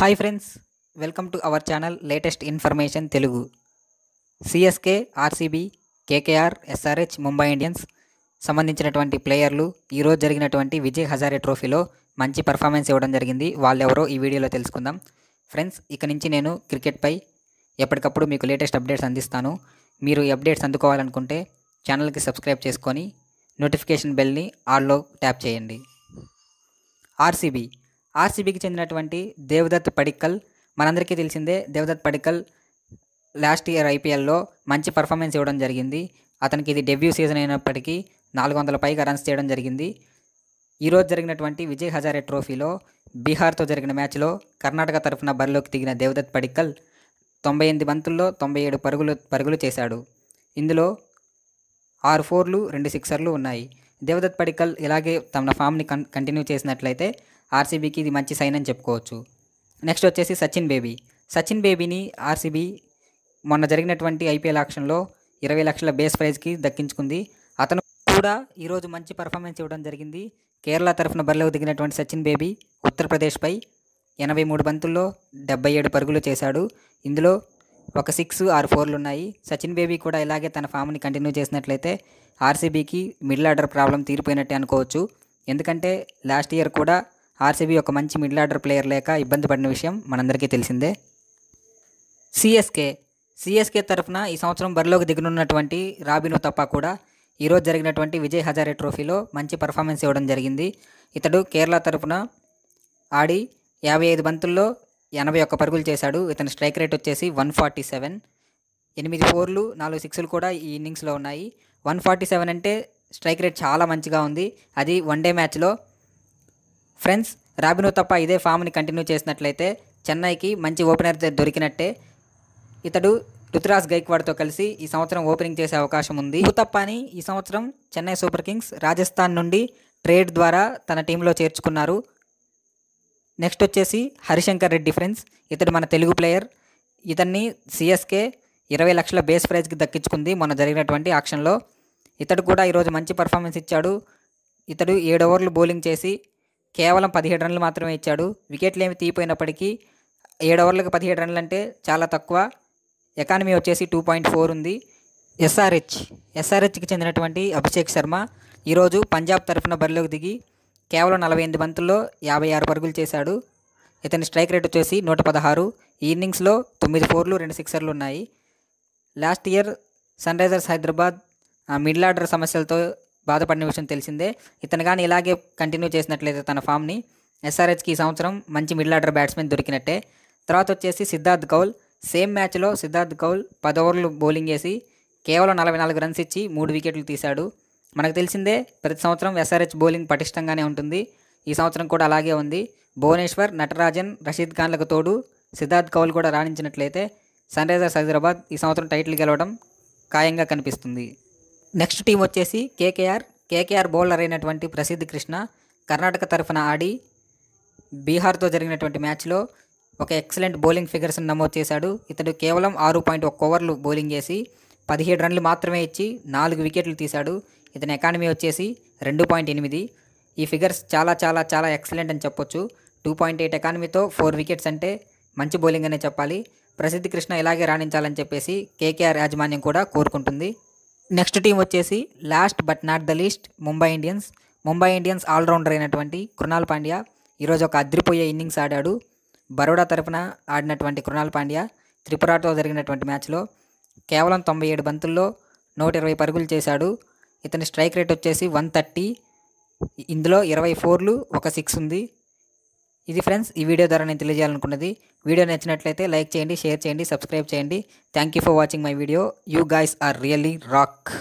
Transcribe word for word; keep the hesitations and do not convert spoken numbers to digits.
Hi friends, welcome to our channel latest information Telugu. CSK, RCB, KKR, SRH, Mumbai Indians సంబంధించినటువంటి ప్లేయర్లు ఈరోజు జరిగినటువంటి విజయ్ హజారే ట్రోఫీలో మంచి పర్ఫార్మెన్స్ ఇవ్వడం జరిగింది. వాళ్ళెవరో ఈ వీడియోలో తెలుసుకుందాం. ఫ్రెండ్స్, ఇక నుంచి నేను క్రికెట్పై ఎప్పటికప్పుడు మీకు లేటెస్ట్ అప్డేట్స్ అందిస్తాను. మీరు ఈ అప్డేట్స్ అందుకోవాలనుకుంటే ఛానల్కి సబ్స్క్రైబ్ చేసుకొని నోటిఫికేషన్ బెల్ని ఆల్లో ట్యాప్ చేయండి. ఆర్సీబీ ఆర్సీబీకి చెందినటువంటి దేవదత్ పడిక్కల్, మనందరికీ తెలిసిందే. దేవదత్ పడిక్కల్ లాస్ట్ ఇయర్ ఐపీఎల్లో మంచి పర్ఫార్మెన్స్ ఇవ్వడం జరిగింది. అతనికి ఇది డెబ్యూ సీజన్ అయినప్పటికీ నాలుగు వందల పైగా రన్స్ చేయడం జరిగింది. ఈరోజు జరిగినటువంటి విజయ్ హజారే ట్రోఫీలో బీహార్తో జరిగిన మ్యాచ్లో కర్ణాటక తరఫున బరిలోకి దిగిన దేవదత్ పడిక్కల్ తొంభై ఎనిమిది బంతుల్లో తొంభై ఏడు పరుగులు పరుగులు చేశాడు. ఇందులో ఆరు ఫోర్లు రెండు సిక్సర్లు ఉన్నాయి. దేవదత్ పడిక్కల్ ఇలాగే తన ఫామ్ని కన్ కంటిన్యూ చేసినట్లయితే ఆర్సీబీకి ఇది మంచి సైన్ అని చెప్పుకోవచ్చు. నెక్స్ట్ వచ్చేసి సచిన్ బేబీ. సచిన్ బేబీని ఆర్సీబీ మొన్న జరిగినటువంటి ఐపీఎల్ ఆక్షన్లో ఇరవై లక్షల బేస్ ప్రైజ్కి దక్కించుకుంది. అతను కూడా ఈరోజు మంచి పర్ఫార్మెన్స్ ఇవ్వడం జరిగింది. కేరళ తరఫున బరిలోకి దిగినటువంటి సచిన్ బేబీ ఉత్తరప్రదేశ్పై ఎనభై మూడు బంతుల్లో డెబ్బై ఏడు పరుగులు చేశాడు. ఇందులో ఒక సిక్స్ ఆరు ఫోర్లు ఉన్నాయి. సచిన్ బేబీ కూడా ఇలాగే తన ఫామ్ని కంటిన్యూ చేసినట్లయితే ఆర్సీబీకి మిడిల్ ఆర్డర్ ప్రాబ్లం తీరిపోయినట్టే అనుకోవచ్చు. ఎందుకంటే లాస్ట్ ఇయర్ కూడా ఆర్సీబీ ఒక మంచి మిడిల్ ఆర్డర్ ప్లేయర్ లేక ఇబ్బంది పడిన విషయం మనందరికీ తెలిసిందే. సిఎస్కే సిఎస్కే తరఫున ఈ సంవత్సరం బరిలోకి దిగనున్నటువంటి రాబిన్ ఉతప్పా కూడా ఈరోజు జరిగినటువంటి విజయ్ హజారే ట్రోఫీలో మంచి పర్ఫార్మెన్స్ ఇవ్వడం జరిగింది. ఇతడు కేరళ తరఫున ఆడి యాభై ఐదు బంతుల్లో ఎనభై ఒక్క పరుగులు చేశాడు. ఇతని స్ట్రైక్ రేట్ వచ్చేసి వన్ ఫార్టీ సెవెన్ ఎనిమిది ఫోర్లు నాలుగు సిక్స్లు కూడా ఈ ఇన్నింగ్స్లో ఉన్నాయి. వన్ ఫార్టీ సెవెన్ అంటే స్ట్రైక్ రేట్ చాలా మంచిగా ఉంది, అది వన్ డే మ్యాచ్లో. ఫ్రెండ్స్, రాబిన్ ఉతప్పా ఇదే ఫామ్ని కంటిన్యూ చేసినట్లయితే చెన్నైకి మంచి ఓపెనర్ దొరికినట్టే. ఇతడు రుతురాజ్ గైక్వాడ్తో కలిసి ఈ సంవత్సరం ఓపెనింగ్ చేసే అవకాశం ఉంది. ఉతప్పాని ఈ సంవత్సరం చెన్నై సూపర్ కింగ్స్ రాజస్థాన్ నుండి ట్రేడ్ ద్వారా తన టీంలో చేర్చుకున్నారు. నెక్స్ట్ వచ్చేసి హరిశంకర్ రెడ్డి. ఫ్రెండ్స్, ఇతడు మన తెలుగు ప్లేయర్. ఇతన్ని సిఎస్కే ఇరవై లక్షల బేస్ ప్రైజ్కి దక్కించుకుంది మొన్న జరిగినటువంటి ఆక్షన్లో. ఇతడు కూడా ఈరోజు మంచి పర్ఫార్మెన్స్ ఇచ్చాడు. ఇతడు ఏడు ఓవర్లు బౌలింగ్ చేసి కేవలం పదిహేడు రన్లు మాత్రమే ఇచ్చాడు. వికెట్లు ఏమి తీయిపోయినప్పటికీ ఏడు ఓవర్లకు పదిహేడు రన్లు అంటే చాలా తక్కువ. ఎకానమీ వచ్చేసి టూ పాయింట్ ఫోర్ ఉంది. ఎస్ఆర్హెచ్ ఎస్ఆర్హెచ్కి చెందినటువంటి అభిషేక్ శర్మ ఈరోజు పంజాబ్ తరఫున బరిలోకి దిగి కేవలం నలభై ఎనిమిది బంతుల్లో యాభై ఆరు పరుగులు చేశాడు. ఇతని స్ట్రైక్ రేట్ వచ్చేసి నూట పదహారు. ఈ ఇన్నింగ్స్లో తొమ్మిది ఫోర్లు రెండు సిక్సర్లు ఉన్నాయి. Last year sunrisers Hyderabad middle order సమస్యలతో బాధపడిన విషయం తెలిసిందే. ఇతను కానీ ఇలాగే కంటిన్యూ చేసినట్లయితే తన ఫామ్ని ఎస్ఆర్హెచ్కి ఈ సంవత్సరం మంచి మిడిల్ ఆర్డర్ బ్యాట్స్మెన్ దొరికినట్టే. తర్వాత వచ్చేసి సిద్ధార్థ్ కౌల్. సేమ్ మ్యాచ్లో సిద్ధార్థ్ కౌల్ పది ఓవర్లు బౌలింగ్ వేసి కేవలం నలభై నాలుగు రన్స్ ఇచ్చి మూడు వికెట్లు తీశాడు. మనకు తెలిసిందే, ప్రతి సంవత్సరం ఎస్ఆర్హెచ్ బౌలింగ్ పటిష్టంగానే ఉంటుంది. ఈ సంవత్సరం కూడా అలాగే ఉంది. భువనేశ్వర్, నటరాజన్, రషీద్ ఖాన్లకు తోడు సిద్ధార్థ్ కౌల్ కూడా రాణించినట్లయితే సన్ రైజర్స్ హైదరాబాద్ ఈ సంవత్సరం టైటిల్ గెలవడం ఖాయంగా కనిపిస్తుంది. నెక్స్ట్ టీం వచ్చేసి కేకేఆర్. కేకేఆర్ బౌలర్ అయినటువంటి ప్రసిద్ధ్ కృష్ణ కర్ణాటక తరఫున ఆడి బీహార్తో జరిగినటువంటి మ్యాచ్లో ఒక ఎక్సలెంట్ బౌలింగ్ ఫిగర్స్ని నమోదు చేశాడు. ఇతడు కేవలం ఆరు పాయింట్ ఒక్క ఓవర్లు బౌలింగ్ చేసి పదిహేడు రన్లు మాత్రమే ఇచ్చి నాలుగు వికెట్లు తీశాడు. ఇతని ఎకానమీ వచ్చేసి రెండు పాయింట్ ఎనిమిది. ఈ ఫిగర్స్ చాలా చాలా చాలా ఎక్సలెంట్ అని చెప్పొచ్చు. టూ పాయింట్ ఎయిట్ ఎకానమీతో ఫోర్ వికెట్స్ అంటే మంచి బౌలింగ్ అనే చెప్పాలి. ప్రసిద్ధ్ కృష్ణ ఇలాగే రాణించాలని చెప్పేసి కేకేఆర్ యాజమాన్యం కూడా కోరుకుంటుంది. నెక్స్ట్ టీం వచ్చేసి last but not the least Mumbai Indians. Mumbai Indians all rounder అయినటువంటి కృణాల్ పాండ్యా ఈరోజు ఒక అద్రిపోయే ఇన్నింగ్స్ ఆడాడు. బరోడా తరఫున ఆడినటువంటి కృణాల్ పాండ్యా త్రిపురాతో జరిగినటువంటి మ్యాచ్లో కేవలం తొంభై ఏడు బంతుల్లో నూట ఇరవై పరుగులు చేశాడు. ఇతని స్ట్రైక్ రేట్ వచ్చేసి వన్ థర్టీ. ఇందులో ఇరవై ఫోర్లు ఒక సిక్స్ ఉంది. ఇది ఫ్రెండ్స్, ఈ వీడియో ద్వారా నేను తెలియజేయాలనుకున్నది. వీడియో నచ్చినట్లయితే లైక్ చేయండి, షేర్ చేయండి, సబ్స్క్రైబ్ చేయండి. Thank you for watching my video. You guys are really rock.